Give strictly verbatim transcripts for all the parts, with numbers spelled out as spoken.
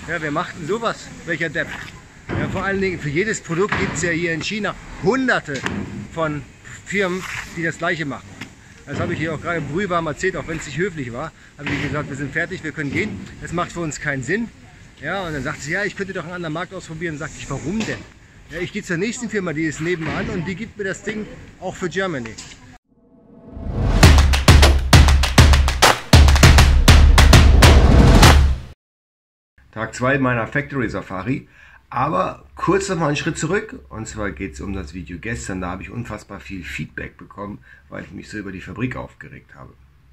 Ja, wer macht denn sowas? Welcher Depp? Ja, vor allen Dingen, für jedes Produkt gibt es ja hier in China hunderte von Firmen, die das gleiche machen. Das habe ich hier auch gerade brühwarm erzählt, auch wenn es nicht höflich war. Habe ich gesagt, wir sind fertig, wir können gehen. Das macht für uns keinen Sinn. Ja, und dann sagt sie, ja, ich könnte doch einen anderen Markt ausprobieren. Sagt ich, warum denn? Ja, ich gehe zur nächsten Firma, die ist nebenan und die gibt mir das Ding auch für Germany. Tag zwei meiner Factory Safari, aber kurz noch mal einen Schritt zurück, und zwar geht es um das Video gestern. Da habe ich unfassbar viel Feedback bekommen, weil ich mich so über die Fabrik aufgeregt habe.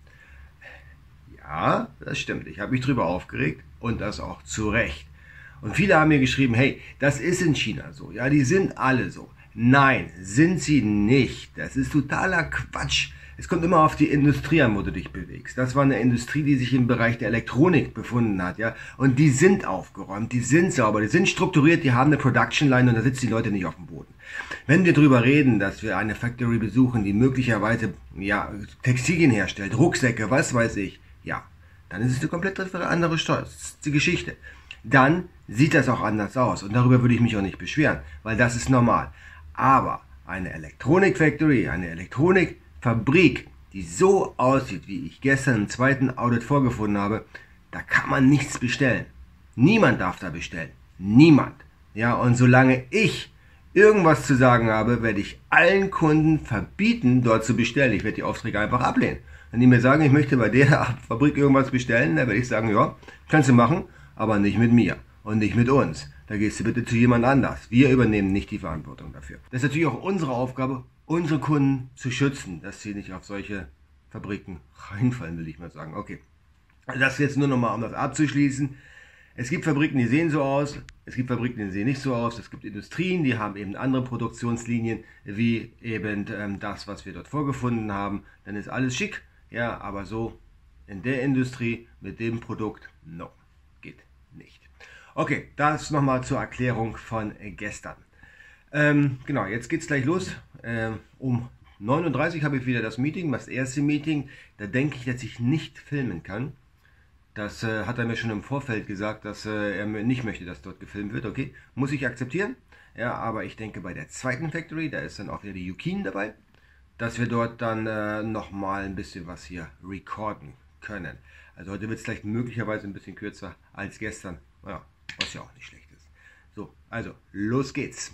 Ja, das stimmt, ich habe mich drüber aufgeregt und das auch zu Recht. Und viele haben mir geschrieben, hey, das ist in China so, ja, die sind alle so. Nein, sind sie nicht, das ist totaler Quatsch. Es kommt immer auf die Industrie an, wo du dich bewegst. Das war eine Industrie, die sich im Bereich der Elektronik befunden hat, ja. Und die sind aufgeräumt, die sind sauber, die sind strukturiert, die haben eine Production Line und da sitzen die Leute nicht auf dem Boden. Wenn wir darüber reden, dass wir eine Factory besuchen, die möglicherweise, ja, Textilien herstellt, Rucksäcke, was weiß ich, ja, dann ist es eine komplett andere die Geschichte. Dann sieht das auch anders aus und darüber würde ich mich auch nicht beschweren, weil das ist normal. Aber eine Elektronik-Factory, eine Elektronik Fabrik, die so aussieht, wie ich gestern im zweiten Audit vorgefunden habe, da kann man nichts bestellen. Niemand darf da bestellen. Niemand. Ja, und solange ich irgendwas zu sagen habe, werde ich allen Kunden verbieten, dort zu bestellen. Ich werde die Aufträge einfach ablehnen. Wenn die mir sagen, ich möchte bei der Fabrik irgendwas bestellen, dann werde ich sagen, ja, kannst du machen, aber nicht mit mir und nicht mit uns. Da gehst du bitte zu jemand anders. Wir übernehmen nicht die Verantwortung dafür. Das ist natürlich auch unsere Aufgabe, unsere Kunden zu schützen, dass sie nicht auf solche Fabriken reinfallen, will ich mal sagen. Okay, also das jetzt nur nochmal, um das abzuschließen. Es gibt Fabriken, die sehen so aus, es gibt Fabriken, die sehen nicht so aus, es gibt Industrien, die haben eben andere Produktionslinien, wie eben ähm, das, was wir dort vorgefunden haben. Dann ist alles schick, ja, aber so in der Industrie mit dem Produkt, no, geht nicht. Okay, das nochmal zur Erklärung von gestern. Ähm, genau, jetzt geht's gleich los. Ähm, um neun Uhr dreißig habe ich wieder das Meeting, das erste Meeting. Da denke ich, dass ich nicht filmen kann. Das äh, hat er mir schon im Vorfeld gesagt, dass äh, er nicht möchte, dass dort gefilmt wird. Okay, muss ich akzeptieren. Ja, aber ich denke, bei der zweiten Factory, da ist dann auch wieder die Yukin dabei, dass wir dort dann äh, nochmal ein bisschen was hier recorden können. Also heute wird es vielleicht möglicherweise ein bisschen kürzer als gestern. Ja, was ja auch nicht schlecht ist. So, also los geht's.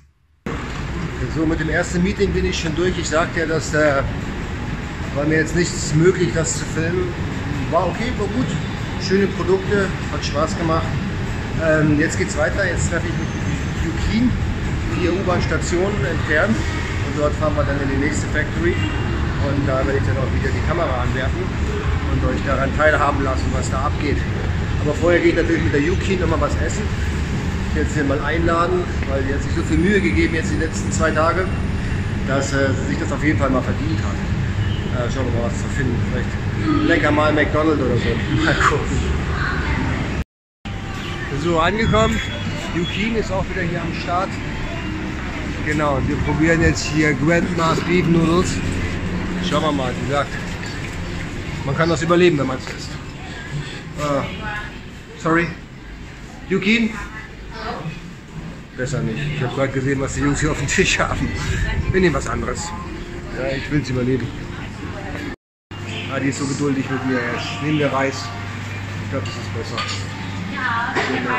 So, mit dem ersten Meeting bin ich schon durch. Ich sagte ja, dass äh, war mir jetzt nichts möglich, das zu filmen. War okay, war gut. Schöne Produkte, hat Spaß gemacht. Ähm, jetzt geht's weiter. Jetzt treffe ich mich mit Yukin, vier U-Bahn-Stationen entfernt. Und dort fahren wir dann in die nächste Factory. Und da werde ich dann auch wieder die Kamera anwerfen und euch daran teilhaben lassen, was da abgeht. Aber vorher gehe ich natürlich mit der Yukin nochmal was essen. Ich werde sie mal einladen, weil die hat sich so viel Mühe gegeben jetzt die letzten zwei Tage, dass äh, sie sich das auf jeden Fall mal verdient hat. Äh, schauen wir mal, was zu finden. Vielleicht lecker mal McDonald's oder so. Mal gucken. So, angekommen. Yukin ist auch wieder hier am Start. Genau, und wir probieren jetzt hier Grandma's Beef Noodles. Schauen wir mal, wie gesagt, man kann das überleben, wenn man es isst. Uh, sorry. Yukin? Besser nicht. Ich habe gerade gesehen, was die Jungs hier auf dem Tisch haben. Wir nehmen was anderes. Ja, ich will es überleben. Ah, die ist so geduldig mit mir. Jetzt nehmen wir Reis. Ich glaube, das ist besser. Genau.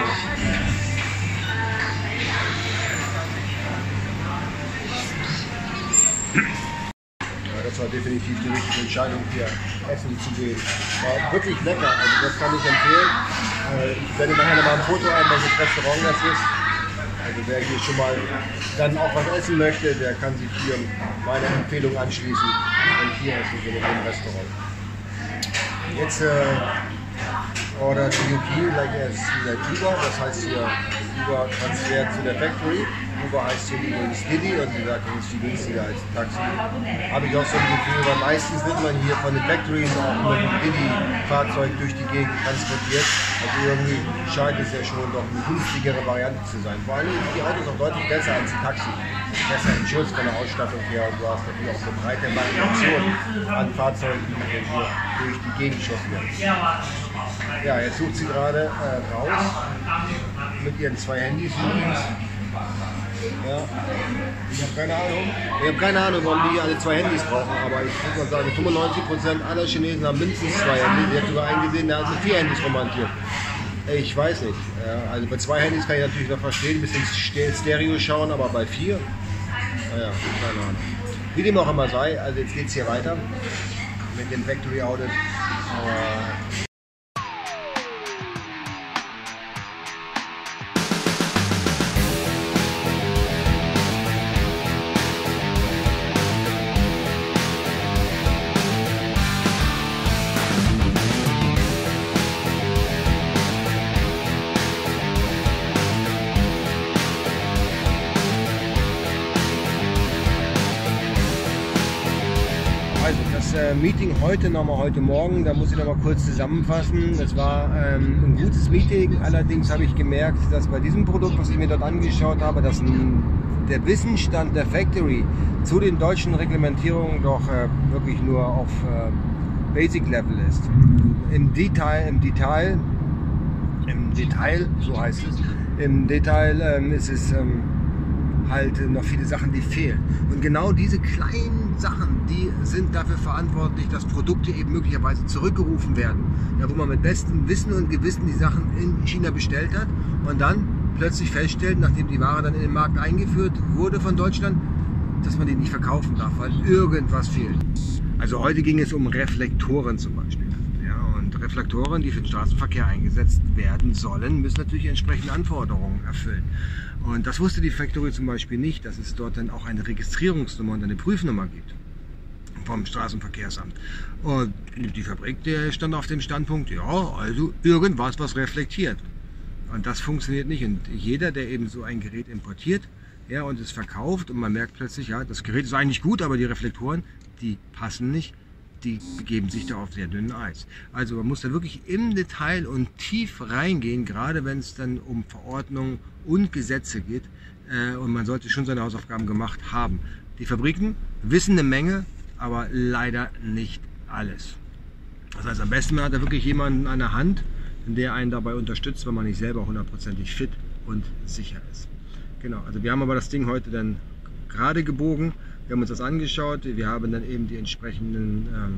Ja, das war definitiv die richtige Entscheidung, hier essen zu gehen. War wirklich lecker, also das kann ich empfehlen. Ich werde nachher noch mal ein Foto ein, welches Restaurant das ist. Also wer hier schon mal dann auch was essen möchte, der kann sich hier meine Empfehlung anschließen und hier essen wir in dem Restaurant. Jetzt äh, ordert Yukin gleich erst wieder Uber, das heißt hier Uber Transfer zu der Factory. Uber heißt hier übrigens Didi und sie sagt, das ist viel günstiger als Taxi. Habe ich auch so ein Gefühl, weil meistens wird man hier von den Factories auch mit dem Didi-Fahrzeug durch die Gegend transportiert. Also irgendwie scheint es ja schon doch eine günstigere Variante zu sein. Vor allem sind die Autos auch deutlich besser als ein Taxi. Besser in Schutz von der Ausstattung her und du hast natürlich auch eine breite Variation an Fahrzeugen, die hier durch die Gegend geschossen werden. Ja, jetzt sucht sie gerade äh, raus. mit ihren zwei Handys übrigens. Ja. Ich habe keine Ahnung. Ich habe keine Ahnung, warum die alle zwei Handys brauchen, aber ich muss mal sagen, fünfundneunzig Prozent aller Chinesen haben mindestens zwei Handys. Ich habe sogar einen gesehen, der hat so vier Handys romantiert. Ich weiß nicht. Also bei zwei Handys kann ich natürlich noch verstehen, ein bisschen Stereo schauen, aber bei vier? Naja, keine Ahnung. Wie dem auch immer sei, also jetzt geht es hier weiter mit dem Factory Audit. Aber Also das äh, Meeting heute nochmal heute Morgen, da muss ich nochmal kurz zusammenfassen. Das war ähm, ein gutes Meeting, allerdings habe ich gemerkt, dass bei diesem Produkt, was ich mir dort angeschaut habe, dass m, der Wissensstand der Factory zu den deutschen Reglementierungen doch äh, wirklich nur auf äh, Basic Level ist. Im Detail, im Detail, im Detail, so heißt es, im Detail ähm, ist es ähm, halt noch viele Sachen, die fehlen. Und genau diese kleinen Sachen, die sind dafür verantwortlich, dass Produkte eben möglicherweise zurückgerufen werden. Ja, wo man mit bestem Wissen und Gewissen die Sachen in China bestellt hat und dann plötzlich feststellt, nachdem die Ware dann in den Markt eingeführt wurde von Deutschland, dass man die nicht verkaufen darf, weil irgendwas fehlt. Also heute ging es um Reflektoren zum Beispiel. Ja, und Reflektoren, die für den Straßenverkehr eingesetzt werden sollen, müssen natürlich entsprechende Anforderungen erfüllen. Und das wusste die Factory zum Beispiel nicht, dass es dort dann auch eine Registrierungsnummer und eine Prüfnummer gibt vom Straßenverkehrsamt. Und die Fabrik, der stand auf dem Standpunkt, ja, also irgendwas, was reflektiert. Und das funktioniert nicht. Und jeder, der eben so ein Gerät importiert, ja, und es verkauft und man merkt plötzlich, ja, das Gerät ist eigentlich gut, aber die Reflektoren, die passen nicht, die begeben sich da auf sehr dünnem Eis. Also man muss da wirklich im Detail und tief reingehen, gerade wenn es dann um Verordnungen und Gesetze geht. Äh, und man sollte schon seine Hausaufgaben gemacht haben. Die Fabriken wissen eine Menge, aber leider nicht alles. Das heißt, am besten man hat da wirklich jemanden an der Hand, der einen dabei unterstützt, wenn man nicht selber hundertprozentig fit und sicher ist. Genau, also wir haben aber das Ding heute dann gerade gebogen. Wir haben uns das angeschaut, wir haben dann eben die entsprechenden ähm,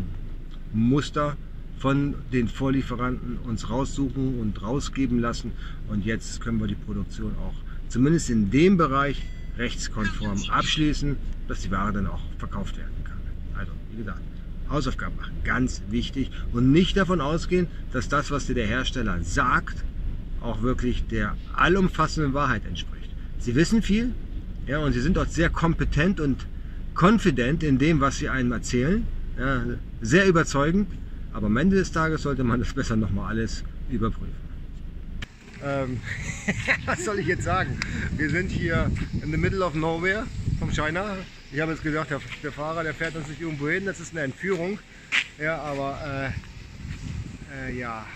Muster von den Vorlieferanten uns raussuchen und rausgeben lassen und jetzt können wir die Produktion auch zumindest in dem Bereich rechtskonform abschließen, dass die Ware dann auch verkauft werden kann. Also wie gesagt, Hausaufgaben machen, ganz wichtig und nicht davon ausgehen, dass das, was dir der Hersteller sagt, auch wirklich der allumfassenden Wahrheit entspricht. Sie wissen viel, ja, und sie sind dort sehr kompetent und confident in dem, was sie einem erzählen, ja, sehr überzeugend, aber am Ende des Tages sollte man das besser nochmal alles überprüfen. Ähm, was soll ich jetzt sagen? Wir sind hier in the middle of nowhere from China. Ich habe jetzt gesagt, der, der Fahrer, der fährt uns nicht irgendwo hin, das ist eine Entführung. Ja, aber äh, äh, ja,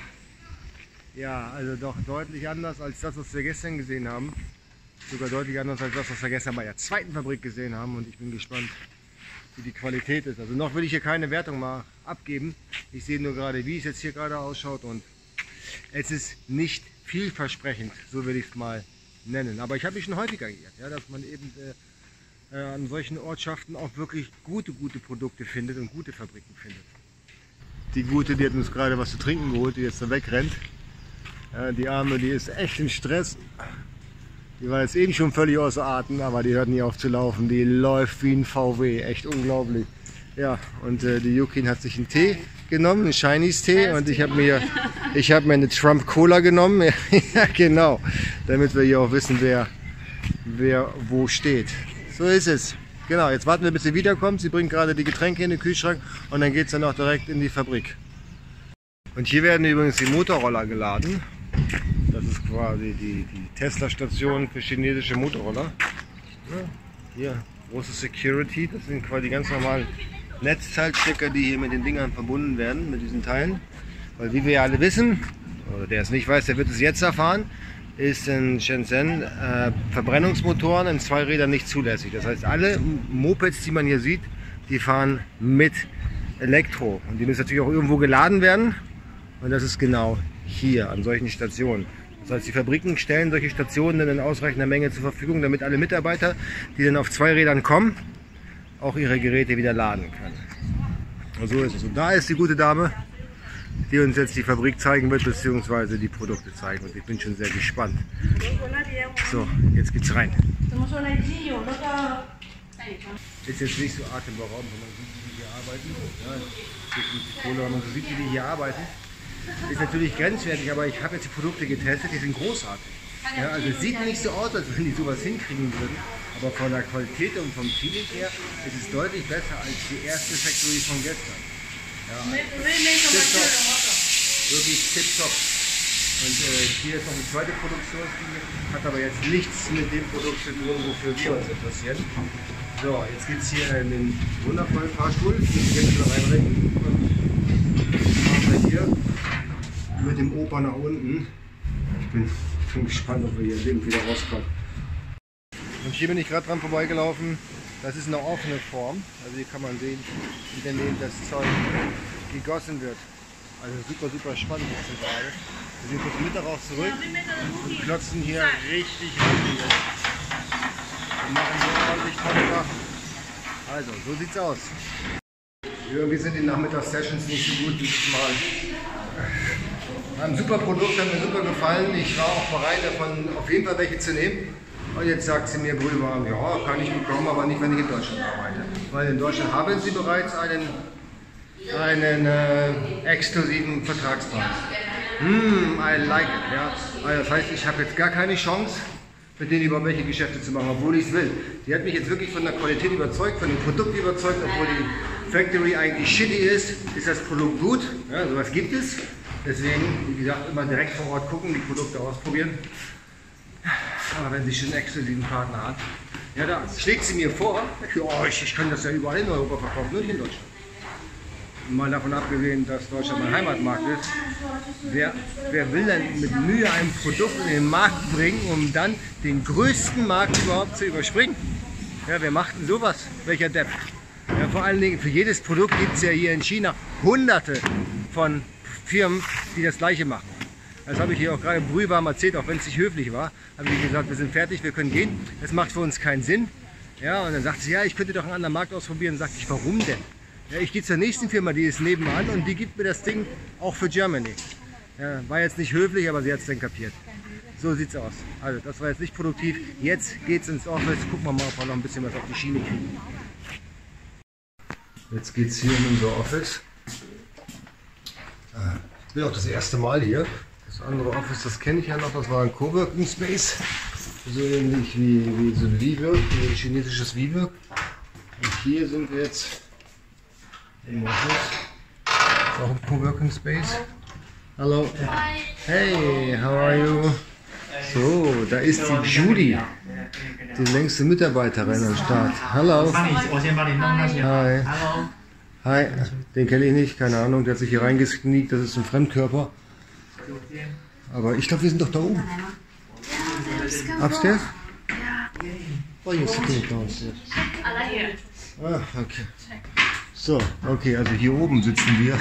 ja, also doch deutlich anders als das, was wir gestern gesehen haben. Sogar deutlich anders als das, was wir gestern bei der zweiten Fabrik gesehen haben und ich bin gespannt, wie die Qualität ist. Also noch will ich hier keine Wertung mal abgeben. Ich sehe nur gerade, wie es jetzt hier gerade ausschaut und es ist nicht vielversprechend, so will ich es mal nennen. Aber ich habe mich schon häufiger geirrt, ja, dass man eben äh, äh, an solchen Ortschaften auch wirklich gute, gute Produkte findet und gute Fabriken findet. Die Gute, die hat uns gerade was zu trinken geholt, die jetzt da wegrennt. Ja, die Arme, die ist echt im Stress. Die war jetzt eben schon völlig außer Atem, aber die hört nie auf zu laufen. Die läuft wie ein V W, echt unglaublich. Ja, und äh, die Yukin hat sich einen Tee genommen, einen Chinese Tee, und ich habe mir, ich habe mir eine Trump Cola genommen. Ja, genau, damit wir hier auch wissen, wer, wer wo steht. So ist es. Genau, jetzt warten wir, bis sie wiederkommt. Sie bringt gerade die Getränke in den Kühlschrank und dann geht es dann auch direkt in die Fabrik. Und hier werden übrigens die Motorroller geladen. Das ist quasi die, die Tesla-Station für chinesische Motorroller. Ja, hier, große Security, das sind quasi ganz normale Netzteilstecker, die hier mit den Dingern verbunden werden, mit diesen Teilen. Weil wie wir ja alle wissen, oder der es nicht weiß, der wird es jetzt erfahren, ist in Shenzhen äh, Verbrennungsmotoren in zwei Rädern nicht zulässig. Das heißt, alle Mopeds, die man hier sieht, die fahren mit Elektro. Und die müssen natürlich auch irgendwo geladen werden. Und das ist genau hier, an solchen Stationen. Das heißt, die Fabriken stellen solche Stationen dann in ausreichender Menge zur Verfügung, damit alle Mitarbeiter, die dann auf zwei Rädern kommen, auch ihre Geräte wieder laden können. Und so ist es. Und da ist die gute Dame, die uns jetzt die Fabrik zeigen wird, beziehungsweise die Produkte zeigen. Und ich bin schon sehr gespannt. So, jetzt geht's rein. Ist jetzt nicht so atemberaubend, wenn man sieht, wie die hier arbeiten. Ja, wenn man so sieht, wie die hier arbeiten. Ist natürlich grenzwertig, aber ich habe jetzt die Produkte getestet, die sind großartig. Ja, also es sieht nicht so aus, als wenn die sowas hinkriegen würden, aber von der Qualität und vom Feeling her ist es deutlich besser als die erste Factory von gestern. Ja, tipptopp, wirklich tipptopp. Und äh, hier ist noch eine zweite Produktionslinie, hat aber jetzt nichts mit dem Produkt zu tun, wofür wir uns interessieren. So, jetzt geht es hier in den wundervollen Fahrstuhl, ich muss jetzt wieder reinrecken. Und machen wir hier mit dem Opa nach unten. Ich bin, ich bin gespannt, ob wir hier lebend wieder rauskommen. Und hier bin ich gerade dran vorbeigelaufen. Das ist eine offene Form. Also hier kann man sehen, wie daneben das Zeug gegossen wird. Also super, super spannend ist das gerade. Wir sind kurz Mittag auch zurück und klotzen hier richtig, richtig. Wir machen hier ordentlich tolle Sachen. Also, so sieht's aus. Irgendwie sind die Nachmittags-Sessions nicht so gut dieses Mal. Ein super Produkt, hat mir super gefallen. Ich war auch bereit, davon auf jeden Fall welche zu nehmen. Und jetzt sagt sie mir brühwarm, ja, kann ich bekommen, aber nicht, wenn ich in Deutschland arbeite. Weil in Deutschland haben sie bereits einen, einen äh, exklusiven Vertragspreis. Mm, I like it. Ja. Also das heißt, ich habe jetzt gar keine Chance, mit denen überhaupt welche Geschäfte zu machen, obwohl ich es will. Die hat mich jetzt wirklich von der Qualität überzeugt, von dem Produkt überzeugt, obwohl die Factory eigentlich shitty ist, ist das Produkt gut. Ja, sowas gibt es. Deswegen, wie gesagt, immer direkt vor Ort gucken, die Produkte ausprobieren. Aber wenn sie schon einen exklusiven Partner hat, ja, da schlägt sie mir vor, ja, ich, ich kann das ja überall in Europa verkaufen, nur nicht in Deutschland. Mal davon abgesehen, dass Deutschland mein Heimatmarkt ist. Wer, wer will denn mit Mühe ein Produkt in den Markt bringen, um dann den größten Markt überhaupt zu überspringen? Ja, wer macht denn sowas? Welcher Depp? Ja, vor allen Dingen, für jedes Produkt gibt es ja hier in China hunderte von Firmen, die das gleiche machen. Das habe ich hier auch gerade brühwarm erzählt, auch wenn es nicht höflich war. Habe ich gesagt, wir sind fertig, wir können gehen. Das macht für uns keinen Sinn. Ja, und dann sagt sie, ja, ich könnte doch einen anderen Markt ausprobieren. Sagt ich, warum denn? Ja, ich gehe zur nächsten Firma, die ist nebenan und die gibt mir das Ding auch für Germany. Ja, war jetzt nicht höflich, aber sie hat es dann kapiert. So sieht's aus. Also das war jetzt nicht produktiv. Jetzt geht's ins Office. Gucken wir mal, ob wir noch ein bisschen was auf die Schiene kriegen. Jetzt geht's hier in unser Office. Ich bin auch das erste Mal hier. Das andere Office, das kenne ich ja noch, das war ein Coworking Space. So ähnlich wie, wie so ein WeWork, wie ein chinesisches WeWork. Und hier sind wir jetzt im Office. Das ist auch ein Coworking Space. Hallo. Hey, how are you? So, da ist die Judy, die längste Mitarbeiterin am Start. Hallo. Hi. Hi, den kenne ich nicht, keine Ahnung, der hat sich hier reingekniegt, das ist ein Fremdkörper. Aber ich glaube, wir sind doch da oben. Upstairs? Oh, you're sitting downstairs. Ah, okay. So, okay, also hier oben sitzen wir.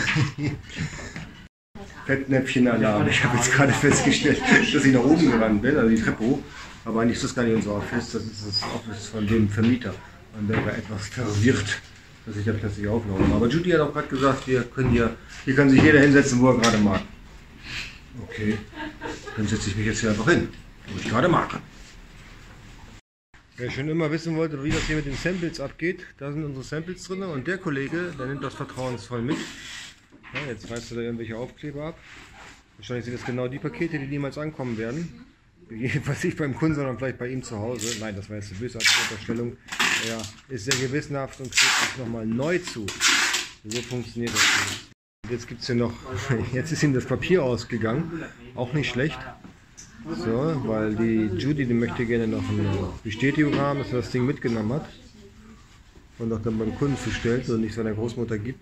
Fettnäpfchen-Alarm. Ich habe jetzt gerade festgestellt, dass ich nach oben gerannt bin, also die Treppe hoch. Aber eigentlich ist das gar nicht unser Office, das ist das Office von dem Vermieter. Und der war etwas verwirrt, dass ich da plötzlich auflaufe. Aber Judy hat auch gerade gesagt, wir können hier, hier kann sich jeder hinsetzen, wo er gerade mag. Okay, dann setze ich mich jetzt hier einfach hin, wo ich gerade mag. Wer schon immer wissen wollte, wie das hier mit den Samples abgeht, da sind unsere Samples drin und der Kollege, der nimmt das vertrauensvoll mit. Ja, jetzt reißt er da irgendwelche Aufkleber ab. Wahrscheinlich sind das genau die Pakete, die niemals ankommen werden. Jedenfalls nicht beim Kunden, sondern vielleicht bei ihm zu Hause. Nein, das war jetzt eine bösartige Unterstellung. Er ist sehr gewissenhaft und kriegt sich nochmal neu zu. So funktioniert das nicht. Jetzt gibt es hier noch, jetzt ist ihm das Papier ausgegangen. Auch nicht schlecht. So, weil die Judy, die möchte gerne noch eine Bestätigung haben, dass er das Ding mitgenommen hat. Und auch dann beim Kunden zustellt und nicht seiner Großmutter gibt.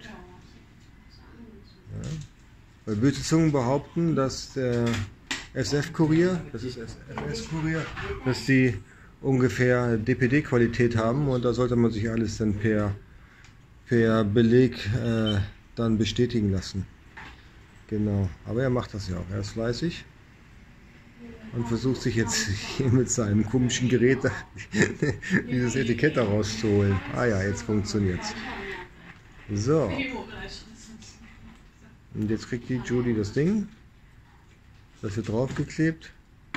Ja. Weil böse Zungen behaupten, dass der S F-Kurier, das ist S S-Kurier, dass die ungefähr D P D-Qualität haben und da sollte man sich alles dann per, per Beleg äh, dann bestätigen lassen. Genau, aber er macht das ja auch, er ist fleißig. und versucht sich jetzt hier mit seinem komischen Gerät dieses Etikett da rauszuholen. Ah ja, jetzt funktioniert's. So. Und jetzt kriegt die Judy das Ding. Das wird draufgeklebt.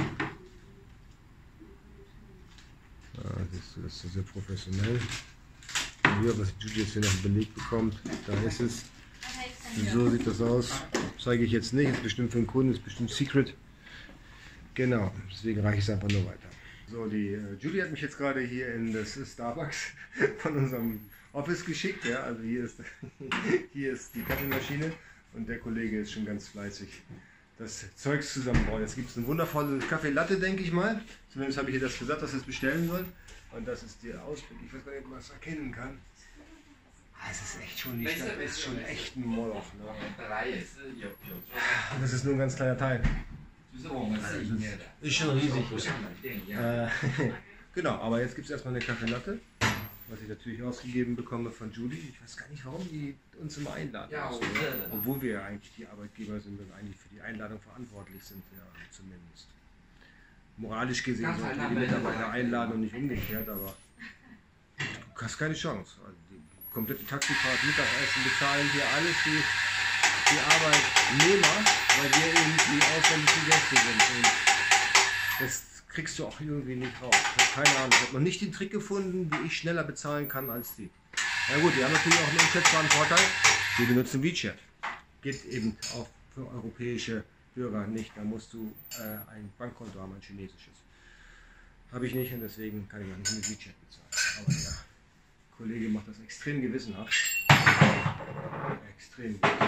Ah, das ist sehr professionell. Hier, was die Judy jetzt hier noch belegt bekommt, da ist es. So sieht das aus. Zeige ich jetzt nicht, ist bestimmt für den Kunden, ist bestimmt Secret. Genau, deswegen reiche ich es einfach nur weiter. So, die äh, Julie hat mich jetzt gerade hier in das Starbucks von unserem Office geschickt. Ja, also hier ist, hier ist die Kaffeemaschine und der Kollege ist schon ganz fleißig das Zeugs zusammenbauen. Jetzt gibt es eine wundervolle Kaffee Latte, denke ich mal. Zumindest habe ich ihr das gesagt, dass sie es bestellen soll. Und das ist der Ausblick. Ich weiß gar nicht, ob man es erkennen kann. Es ist echt schon, die Stadt ist schon echt ein Moloch. Ne? Das ist nur ein ganz kleiner Teil. Also ist schon riesig. Äh, genau, aber jetzt gibt es erstmal eine Kaffeelatte, was ich natürlich ausgegeben bekomme von Judy. Ich weiß gar nicht, warum die uns immer einladen. Ja, also, obwohl wir ja eigentlich die Arbeitgeber sind und eigentlich für die Einladung verantwortlich sind, ja, zumindest. Moralisch gesehen sollten wir die Mitarbeiter einladen und nicht umgekehrt, aber du hast keine Chance. Also die komplette Taxifahrt, Mittagessen bezahlen hier alles die, die Arbeitnehmer, weil wir eben die ausländischen Gäste sind. Und das kriegst du auch irgendwie nicht raus. Ich habe keine Ahnung. Ich habe noch nicht den Trick gefunden, wie ich schneller bezahlen kann als die. Na gut, die haben natürlich auch einen unschätzbaren Vorteil. Wir benutzen WeChat. Geht eben auch für europäische Bürger nicht. Da musst du äh, ein Bankkonto haben, ein chinesisches. Habe ich nicht und deswegen kann ich auch nicht mit WeChat bezahlen. Aber der Kollege macht das extrem gewissenhaft. Extrem gut.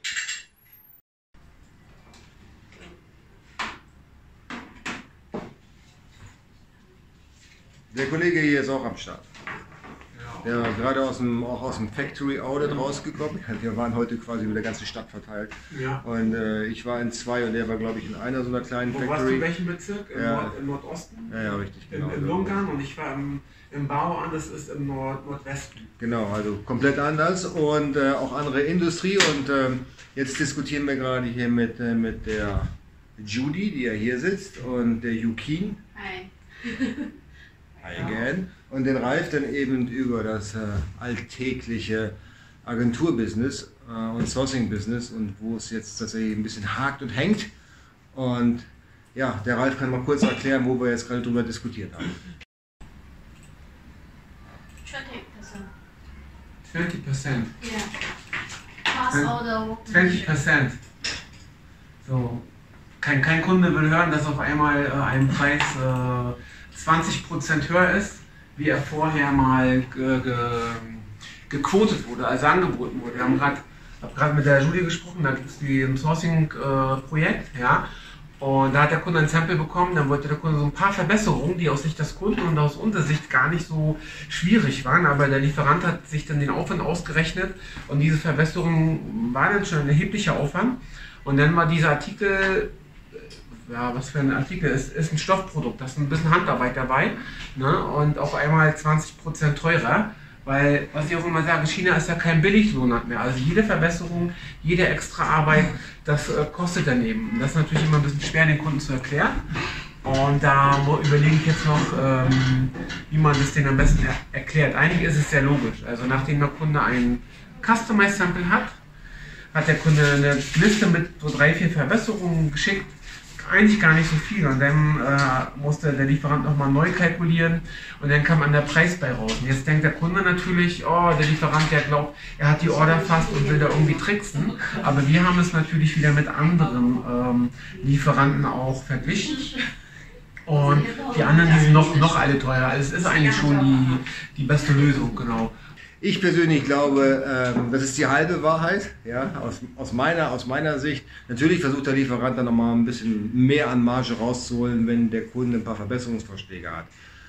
Der Kollege hier ist auch am Start. Der war gerade aus dem, auch aus dem Factory Audit rausgekommen. Wir waren heute quasi über der ganzen Stadt verteilt. Ja. Und äh, ich war in zwei und der war, glaube ich, in einer so einer kleinen Wo Factory. Warst du in welchem Bezirk? Im, ja. Nord, im Nordosten? Ja, ja, richtig. Genau. In, in Lungern und ich war im, im Bauan, das ist im Nord, Nordwesten. Genau, also komplett anders und äh, auch andere Industrie. Und äh, jetzt diskutieren wir gerade hier mit, äh, mit der Judy, die ja hier sitzt, und der Yukin. Hi. Hi again. Und den Ralf dann eben über das äh, alltägliche Agenturbusiness äh, und Sourcing-Business und wo es jetzt tatsächlich ein bisschen hakt und hängt. Und ja, der Ralf kann mal kurz erklären, wo wir jetzt gerade drüber diskutiert haben. twenty percent. Yeah. Pass order. twenty percent. So. Kein, kein Kunde will hören, dass auf einmal äh, ein Preis äh, zwanzig Prozent höher ist, wie er vorher mal ge, ge, gequotet wurde, also angeboten wurde. Wir haben gerade hab mit der Julie gesprochen, da gibt es ein Sourcing-Projekt, äh, ja, und da hat der Kunde ein Sample bekommen, dann wollte der Kunde so ein paar Verbesserungen, die aus Sicht des Kunden und aus unserer Sicht gar nicht so schwierig waren, aber der Lieferant hat sich dann den Aufwand ausgerechnet und diese Verbesserungen waren dann schon ein erheblicher Aufwand und dann war dieser Artikel, ja, was für ein Artikel ist, ist ein Stoffprodukt, da ist ein bisschen Handarbeit dabei, ne? Und auf einmal zwanzig Prozent teurer, weil, was ich auch immer sage, China ist ja kein Billiglohnland mehr, also jede Verbesserung, jede extra Arbeit, das äh, kostet daneben. Und das ist natürlich immer ein bisschen schwer den Kunden zu erklären und da überlege ich jetzt noch, ähm, wie man das denen am besten er erklärt. Eigentlich ist es sehr logisch, also nachdem der Kunde ein Customized Sample hat, hat der Kunde eine Liste mit so drei, vier Verbesserungen geschickt, eigentlich gar nicht so viel und dann äh, musste der Lieferant nochmal neu kalkulieren und dann kam an der Preis bei raus. Und jetzt denkt der Kunde natürlich, oh, der Lieferant, der glaubt, er hat die Order fast und will da irgendwie tricksen. Aber wir haben es natürlich wieder mit anderen ähm, Lieferanten auch verglichen. Und die anderen, die sind noch, noch alle teurer. Also es ist eigentlich schon die, die beste Lösung, genau. Ich persönlich glaube, ähm, das ist die halbe Wahrheit, ja, aus, aus, meiner, aus meiner Sicht. Natürlich versucht der Lieferant dann nochmal ein bisschen mehr an Marge rauszuholen, wenn der Kunde ein paar Verbesserungsvorschläge hat.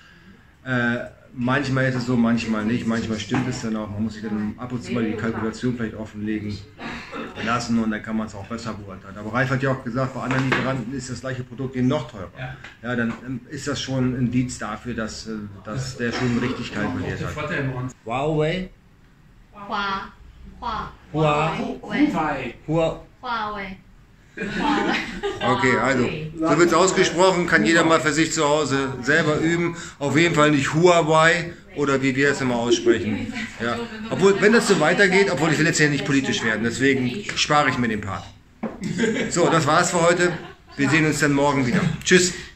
Äh, manchmal ist es so, manchmal nicht, manchmal stimmt es dann auch. Man muss sich dann ab und zu mal die Kalkulation vielleicht offenlegen lassen und dann kann man es auch besser beurteilen. Aber Ralf hat ja auch gesagt, bei anderen Lieferanten ist das gleiche Produkt eben noch teurer. Ja, ja dann ist das schon ein Indiz dafür, dass, dass der schon richtig kalkuliert hat. Huawei? Hua, Hua, Huawei. Hua, Huawei. Okay, also, so wird es ausgesprochen, kann jeder mal für sich zu Hause selber üben. Auf jeden Fall nicht Huawei oder wie wir es immer aussprechen. Ja. Obwohl, wenn das so weitergeht, obwohl ich will jetzt ja nicht politisch werden, deswegen spare ich mir den Part. So, das war's für heute. Wir sehen uns dann morgen wieder. Tschüss.